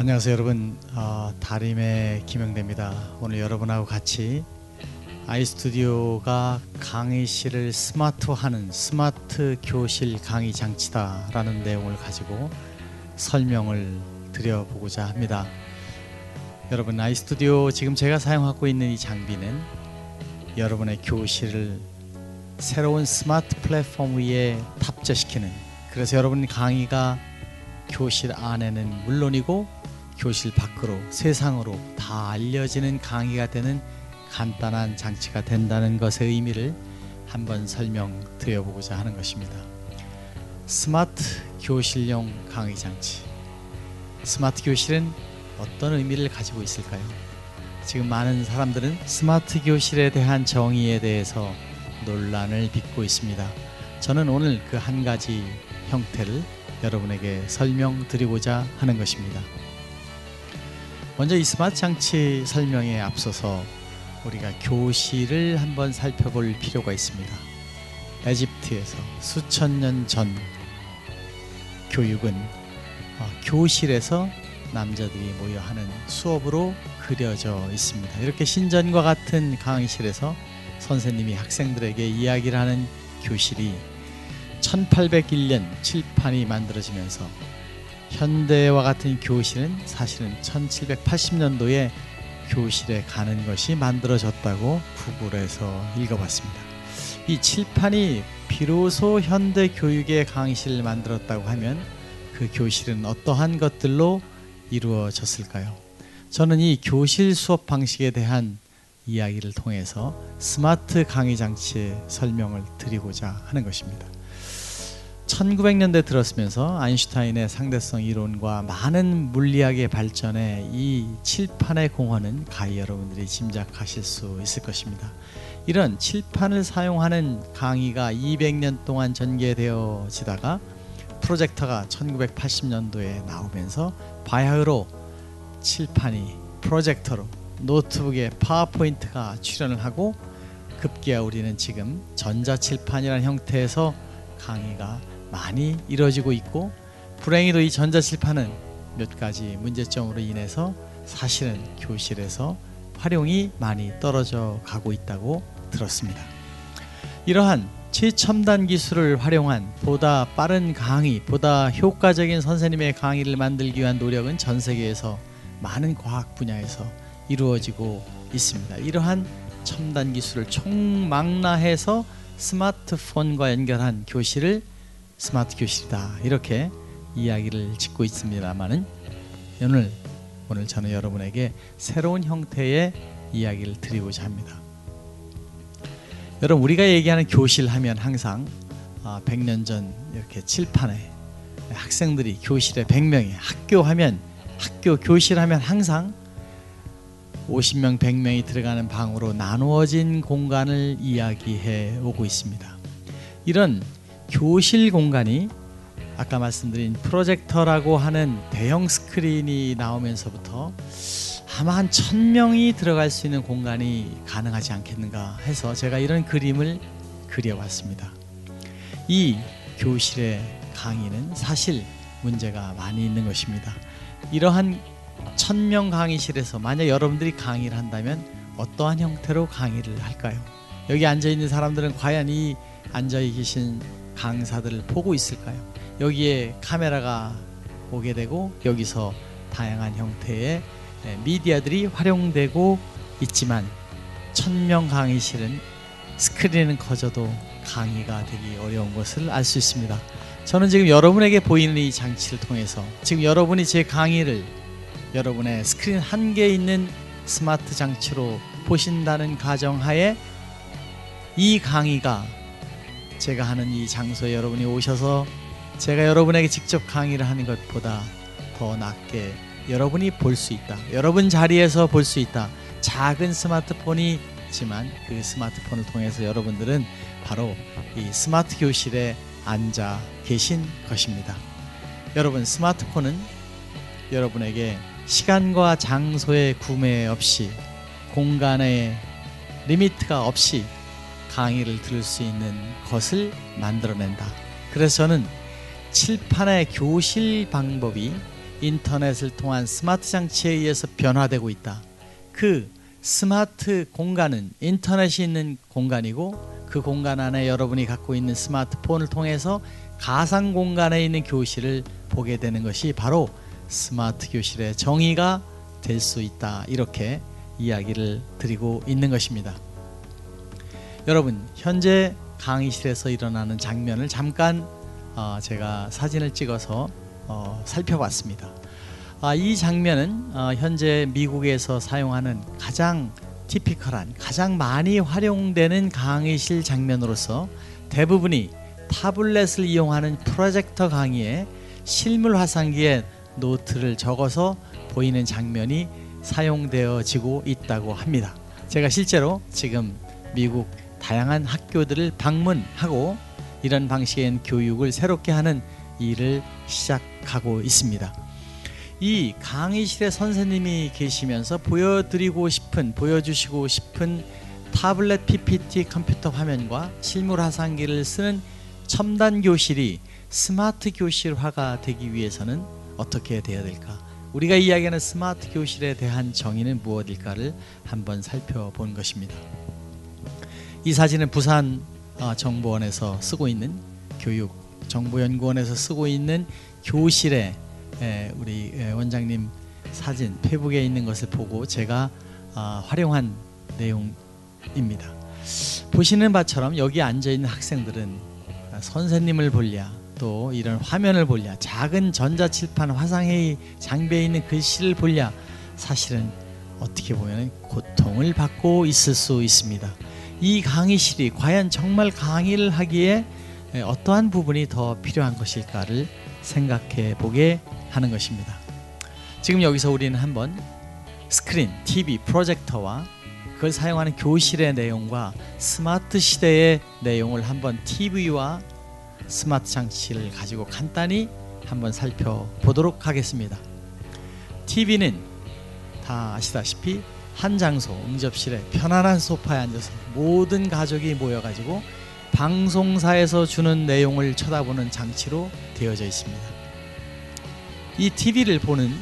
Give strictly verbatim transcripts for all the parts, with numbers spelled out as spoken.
안녕하세요 여러분. 어, 다림의 김영대입니다. 오늘 여러분하고 같이 아이스튜디오가 강의실을 스마트화하는 스마트 교실 강의 장치다 라는 내용을 가지고 설명을 드려보고자 합니다. 여러분, 아이스튜디오 지금 제가 사용하고 있는 이 장비는 여러분의 교실을 새로운 스마트 플랫폼 위에 탑재시키는, 그래서 여러분 강의가 교실 안에는 물론이고 교실 밖으로 세상으로 다 알려지는 강의가 되는 간단한 장치가 된다는 것의 의미를 한번 설명드려보고자 하는 것입니다. 스마트 교실용 강의 장치. 스마트 교실은 어떤 의미를 가지고 있을까요? 지금 많은 사람들은 스마트 교실에 대한 정의에 대해서 논란을 빚고 있습니다. 저는 오늘 그 한 가지 형태를 여러분에게 설명드리고자 하는 것입니다. 먼저 이 스마트 장치 설명에 앞서서 우리가 교실을 한번 살펴볼 필요가 있습니다. 에집트에서 수천 년 전 교육은 어, 교실에서 남자들이 모여 하는 수업으로 그려져 있습니다. 이렇게 신전과 같은 강의실에서 선생님이 학생들에게 이야기를 하는 교실이 천팔백일 년 칠판이 만들어지면서 현대와 같은 교실은 사실은 천칠백팔십 년도에 교실에 가는 것이 만들어졌다고 구글에서 읽어봤습니다. 이 칠판이 비로소 현대 교육의 강의실을 만들었다고 하면 그 교실은 어떠한 것들로 이루어졌을까요? 저는 이 교실 수업 방식에 대한 이야기를 통해서 스마트 강의 장치의 설명을 드리고자 하는 것입니다. 천구백 년대 들었으면서 아인슈타인의 상대성 이론과 많은 물리학의 발전에 이 칠판의 공헌은 가히 여러분들이 짐작하실 수 있을 것입니다. 이런 칠판을 사용하는 강의가 이백 년 동안 전개되어지다가 프로젝터가 천구백팔십 년도에 나오면서 바야흐로 칠판이 프로젝터로 노트북에 파워포인트가 출현을 하고 급기야 우리는 지금 전자칠판이라는 형태에서 강의가 많이 이루어지고 있고, 불행히도 이 전자칠판은 몇 가지 문제점으로 인해서 사실은 교실에서 활용이 많이 떨어져 가고 있다고 들었습니다. 이러한 최첨단 기술을 활용한 보다 빠른 강의, 보다 효과적인 선생님의 강의를 만들기 위한 노력은 전 세계에서 많은 과학 분야에서 이루어지고 있습니다. 이러한 첨단 기술을 총망라해서 스마트폰과 연결한 교실을 스마트 교실이다, 이렇게 이야기를 짓고 있습니다만은 오늘 오늘 저는 여러분에게 새로운 형태의 이야기를 드리고자 합니다. 여러분, 우리가 얘기하는 교실 하면 항상 백 년 전 이렇게 칠판에 학생들이 교실에 백 명이, 학교 하면 학교 교실 하면 항상 오십 명, 백 명이 들어가는 방으로 나누어진 공간을 이야기해 오고 있습니다. 이런 교실 공간이 아까 말씀드린 프로젝터라고 하는 대형 스크린이 나오면서부터 아마 한 천 명이 들어갈 수 있는 공간이 가능하지 않겠는가 해서 제가 이런 그림을 그려봤습니다. 이 교실의 강의는 사실 문제가 많이 있는 것입니다. 이러한 천 명 강의실에서 만약 여러분들이 강의를 한다면 어떠한 형태로 강의를 할까요? 여기 앉아있는 사람들은 과연 이 앉아계신 강사들을 보고 있을까요? 여기에 카메라가 오게 되고 여기서 다양한 형태의 미디어들이 활용되고 있지만 천 명 강의실은 스크린은 커져도 강의가 되기 어려운 것을 알 수 있습니다. 저는 지금 여러분에게 보이는 이 장치를 통해서 지금 여러분이 제 강의를 여러분의 스크린 한 개 있는 스마트 장치로 보신다는 가정하에 이 강의가 제가 하는 이 장소에 여러분이 오셔서 제가 여러분에게 직접 강의를 하는 것보다 더 낫게 여러분이 볼 수 있다, 여러분 자리에서 볼 수 있다. 작은 스마트폰이 있지만 그 스마트폰을 통해서 여러분들은 바로 이 스마트 교실에 앉아 계신 것입니다. 여러분, 스마트폰은 여러분에게 시간과 장소의 구매 없이, 공간의 리미트가 없이 강의를 들을 수 있는 것을 만들어낸다. 그래서 저는 칠판의 교실 방법이 인터넷을 통한 스마트 장치에 의해서 변화되고 있다. 그 스마트 공간은 인터넷이 있는 공간이고 그 공간 안에 여러분이 갖고 있는 스마트폰을 통해서 가상 공간에 있는 교실을 보게 되는 것이 바로 스마트 교실의 정의가 될 수 있다. 이렇게 이야기를 드리고 있는 것입니다. 여러분, 현재 강의실에서 일어나는 장면을 잠깐 어, 제가 사진을 찍어서 어, 살펴봤습니다. 아, 이 장면은 어, 현재 미국에서 사용하는 가장 티피컬한, 가장 많이 활용되는 강의실 장면으로서 대부분이 타블렛을 이용하는 프로젝터 강의에 실물 화상기에 노트를 적어서 보이는 장면이 사용되어지고 있다고 합니다. 제가 실제로 지금 미국 다양한 학교들을 방문하고 이런 방식의 교육을 새롭게 하는 일을 시작하고 있습니다. 이 강의실에 선생님이 계시면서 보여드리고 싶은, 보여주시고 싶은 타블렛 피피티 컴퓨터 화면과 실물 화상기를 쓰는 첨단 교실이 스마트 교실화가 되기 위해서는 어떻게 되어야 될까? 우리가 이야기하는 스마트 교실에 대한 정의는 무엇일까를 한번 살펴본 것입니다. 이 사진은 부산 정보원에서 쓰고 있는 교육정보연구원에서 쓰고 있는 교실에 우리 원장님 사진 페북에 있는 것을 보고 제가 활용한 내용입니다. 보시는 바처럼 여기 앉아있는 학생들은 선생님을 볼랴 또 이런 화면을 볼랴 작은 전자칠판 화상회의 장비에 있는 글씨를 볼랴 사실은 어떻게 보면 고통을 받고 있을 수 있습니다. 이 강의실이 과연 정말 강의를 하기에 어떠한 부분이 더 필요한 것일까를 생각해 보게 하는 것입니다. 지금 여기서 우리는 한번 스크린, 티비, 프로젝터와 그걸 사용하는 교실의 내용과 스마트 시대의 내용을 한번 티비와 스마트 장치를 가지고 간단히 한번 살펴보도록 하겠습니다. 티비는 다 아시다시피 한 장소, 응접실에 편안한 소파에 앉아서 모든 가족이 모여가지고 방송사에서 주는 내용을 쳐다보는 장치로 되어져 있습니다. 이 티비를 보는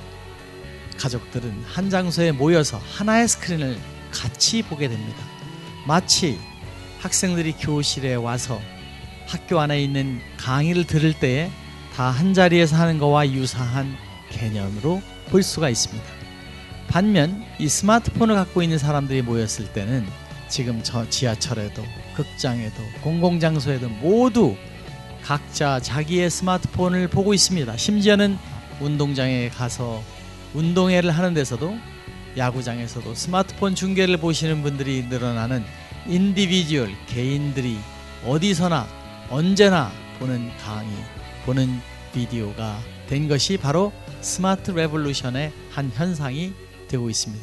가족들은 한 장소에 모여서 하나의 스크린을 같이 보게 됩니다. 마치 학생들이 교실에 와서 학교 안에 있는 강의를 들을 때에 다 한자리에서 하는 것과 유사한 개념으로 볼 수가 있습니다. 반면 이 스마트폰을 갖고 있는 사람들이 모였을 때는 지금 저 지하철에도 극장에도 공공장소에도 모두 각자 자기의 스마트폰을 보고 있습니다. 심지어는 운동장에 가서 운동회를 하는 데서도 야구장에서도 스마트폰 중계를 보시는 분들이 늘어나는 인디비주얼 개인들이 어디서나 언제나 보는 강의, 보는 비디오가 된 것이 바로 스마트 레볼루션의 한 현상이 되고 있습니다.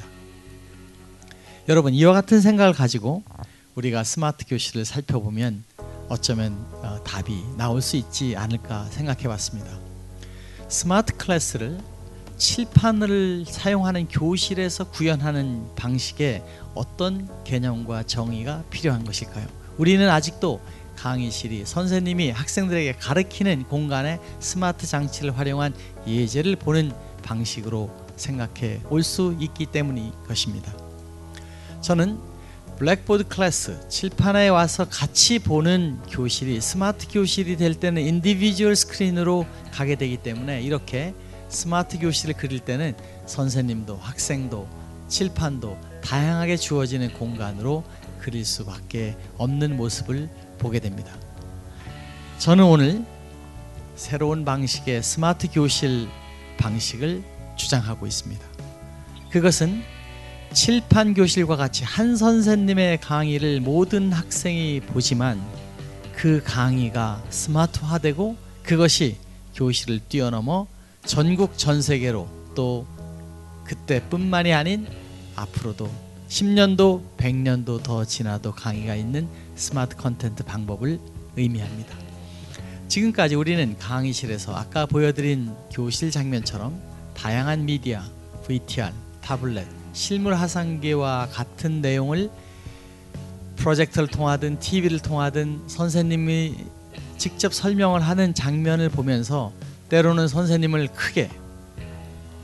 여러분, 이와 같은 생각을 가지고 우리가 스마트 교실을 살펴보면 어쩌면 어, 답이 나올 수 있지 않을까 생각해 봤습니다. 스마트 클래스를 칠판을 사용하는 교실에서 구현하는 방식에 어떤 개념과 정의가 필요한 것일까요? 우리는 아직도 강의실이 선생님이 학생들에게 가르치는 공간에 스마트 장치를 활용한 예제를 보는 방식으로 생각해 올 수 있기 때문인 것입니다. 저는 블랙보드 클래스, 칠판에 와서 같이 보는 교실이 스마트 교실이 될 때는 인디비주얼 스크린으로 가게 되기 때문에 이렇게 스마트 교실을 그릴 때는 선생님도 학생도 칠판도 다양하게 주어지는 공간으로 그릴 수밖에 없는 모습을 보게 됩니다. 저는 오늘 새로운 방식의 스마트 교실 방식을 주장하고 있습니다. 그것은 칠판 교실과 같이 한 선생님의 강의를 모든 학생이 보지만 그 강의가 스마트화되고 그것이 교실을 뛰어넘어 전국 전 세계로 또 그때뿐만이 아닌 앞으로도 십 년도 백 년도 더 지나도 강의가 있는 스마트 컨텐츠 방법을 의미합니다. 지금까지 우리는 강의실에서 아까 보여드린 교실 장면처럼 다양한 미디어, 브이티알, 타블렛, 실물 화상기와 같은 내용을 프로젝터를 통하든 티비를 통하든 선생님이 직접 설명을 하는 장면을 보면서 때로는 선생님을 크게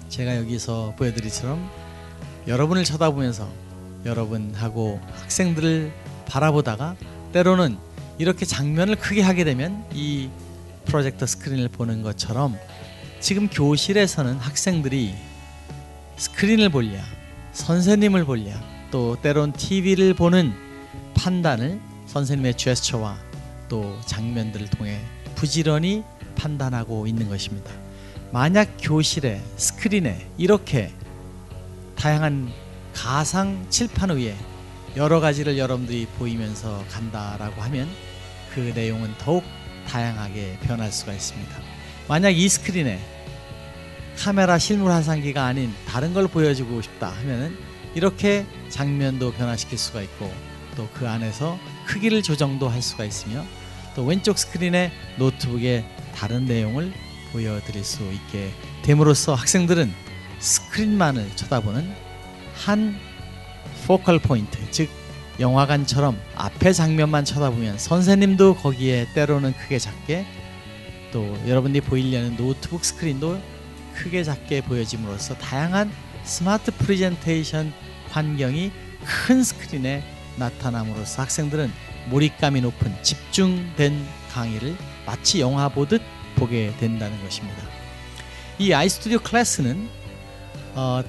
제가 여기서 보여드리처럼 여러분을 쳐다보면서 여러분하고 학생들을 바라보다가 때로는 이렇게 장면을 크게 하게 되면 이 프로젝터 스크린을 보는 것처럼 지금 교실에서는 학생들이 스크린을 볼랴, 선생님을 볼랴, 또 때론 티비를 보는 판단을 선생님의 제스처와 또 장면들을 통해 부지런히 판단하고 있는 것입니다. 만약 교실에 스크린에 이렇게 다양한 가상 칠판 위에 여러 가지를 여러분들이 보이면서 간다라고 하면 그 내용은 더욱 다양하게 변할 수가 있습니다. 만약 이 스크린에 카메라 실물 화상기가 아닌 다른 걸 보여주고 싶다 하면은 이렇게 장면도 변화시킬 수가 있고 또 그 안에서 크기를 조정도 할 수가 있으며 또 왼쪽 스크린에 노트북에 다른 내용을 보여드릴 수 있게 됨으로써 학생들은 스크린만을 쳐다보는 한 포컬 포인트, 즉 영화관처럼 앞에 장면만 쳐다보면 선생님도 거기에 때로는 크게 작게 또 여러분들이 보이려는 노트북 스크린도 크게 작게 보여짐으로써 다양한 스마트 프레젠테이션 환경이 큰 스크린에 나타남으로써 학생들은 몰입감이 높은 집중된 강의를 마치 영화 보듯 보게 된다는 것입니다. 이 아이스튜디오 클래스는 어,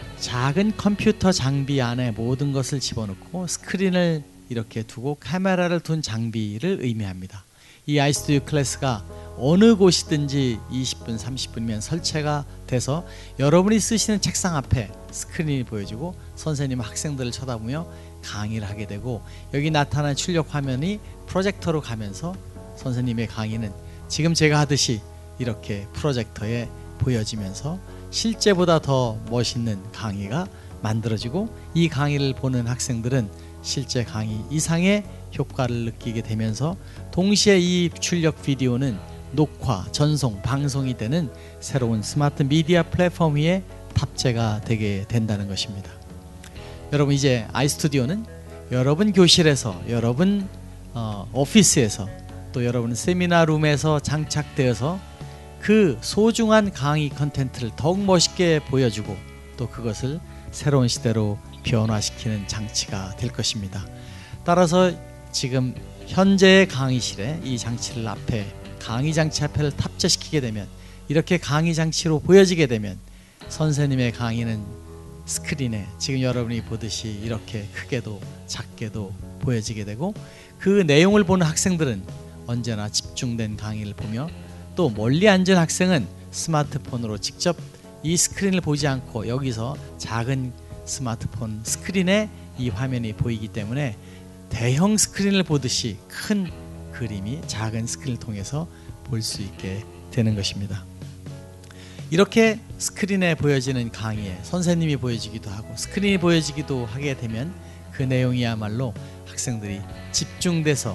작은 컴퓨터 장비 안에 모든 것을 집어넣고 스크린을 이렇게 두고 카메라를 둔 장비를 의미합니다. 이 아이스튜디오 클래스가 어느 곳이든지 이십 분, 삼십 분이면 설치가 돼서 여러분이 쓰시는 책상 앞에 스크린이 보여지고 선생님, 학생들을 쳐다보며 강의를 하게 되고 여기 나타난 출력 화면이 프로젝터로 가면서 선생님의 강의는 지금 제가 하듯이 이렇게 프로젝터에 보여지면서 실제보다 더 멋있는 강의가 만들어지고 이 강의를 보는 학생들은 실제 강의 이상의 효과를 느끼게 되면서 동시에 이 출력 비디오는 녹화, 전송, 방송이 되는 새로운 스마트 미디어 플랫폼 위에 탑재가 되게 된다는 것입니다. 여러분 이제 아이스튜디오는 여러분 교실에서, 여러분 어, 오피스에서 또 여러분 세미나룸에서 장착되어서 그 소중한 강의 컨텐츠를 더욱 멋있게 보여주고 또 그것을 새로운 시대로 변화시키는 장치가 될 것입니다. 따라서 지금 현재의 강의실에 이 장치를 앞에 강의 장치 앞에를 탑재시키게 되면 이렇게 강의 장치로 보여지게 되면 선생님의 강의는 스크린에 지금 여러분이 보듯이 이렇게 크게도 작게도 보여지게 되고 그 내용을 보는 학생들은 언제나 집중된 강의를 보며 또 멀리 앉은 학생은 스마트폰으로 직접 이 스크린을 보지 않고 여기서 작은 스마트폰 스크린에 이 화면이 보이기 때문에 대형 스크린을 보듯이 큰 그림이 작은 스크린을 통해서 볼 수 있게 되는 것입니다. 이렇게 스크린에 보여지는 강의에 선생님이 보여지기도 하고 스크린이 보여지기도 하게 되면 그 내용이야말로 학생들이 집중돼서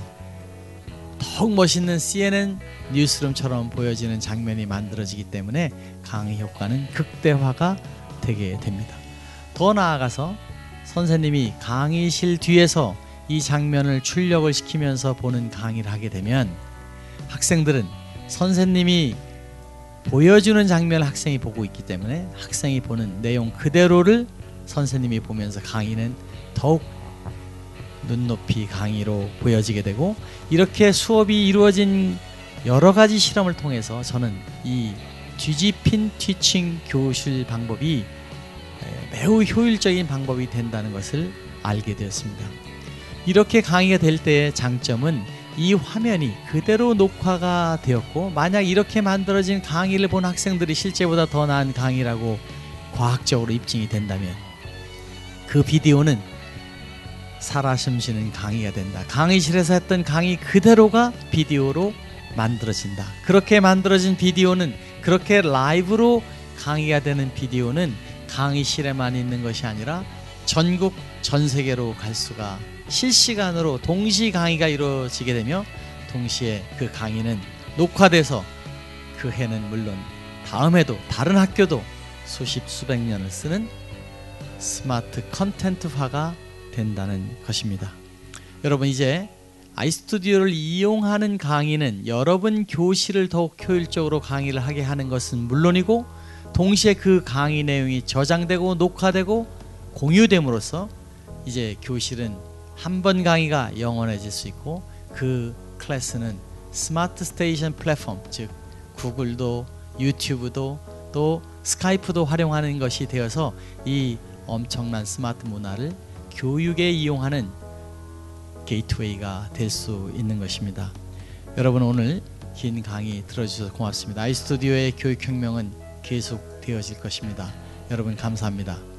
더욱 멋있는 씨엔엔 뉴스룸처럼 보여지는 장면이 만들어지기 때문에 강의 효과는 극대화가 되게 됩니다. 더 나아가서 선생님이 강의실 뒤에서 이 장면을 출력을 시키면서 보는 강의를 하게 되면 학생들은 선생님이 보여주는 장면을 학생이 보고 있기 때문에 학생이 보는 내용 그대로를 선생님이 보면서 강의는 더욱 눈높이 강의로 보여지게 되고 이렇게 수업이 이루어진 여러 가지 실험을 통해서 저는 이 뒤집힌 티칭 교실 방법이 매우 효율적인 방법이 된다는 것을 알게 되었습니다. 이렇게 강의가 될 때의 장점은 이 화면이 그대로 녹화가 되었고 만약 이렇게 만들어진 강의를 본 학생들이 실제보다 더 나은 강의라고 과학적으로 입증이 된다면 그 비디오는 살아 숨쉬는 강의가 된다. 강의실에서 했던 강의 그대로가 비디오로 만들어진다. 그렇게 만들어진 비디오는 그렇게 라이브로 강의가 되는 비디오는 강의실에만 있는 것이 아니라 전국 전 세계로 갈 수가 실시간으로 동시 강의가 이루어지게 되며 동시에 그 강의는 녹화돼서 그 해는 물론 다음 해도 다른 학교도 수십 수백 년을 쓰는 스마트 컨텐츠화가 된다는 것입니다. 여러분 이제 아이스튜디오를 이용하는 강의는 여러분 교실을 더욱 효율적으로 강의를 하게 하는 것은 물론이고 동시에 그 강의 내용이 저장되고 녹화되고 공유됨으로써 이제 교실은 한 번 강의가 영원해질 수 있고 그 클래스는 스마트 스테이션 플랫폼, 즉 구글도 유튜브도 또 스카이프도 활용하는 것이 되어서 이 엄청난 스마트 문화를 교육에 이용하는 게이트웨이가 될 수 있는 것입니다. 여러분, 오늘 긴 강의 들어주셔서 고맙습니다. 아이스튜디오의 교육혁명은 계속 되어질 것입니다. 여러분 감사합니다.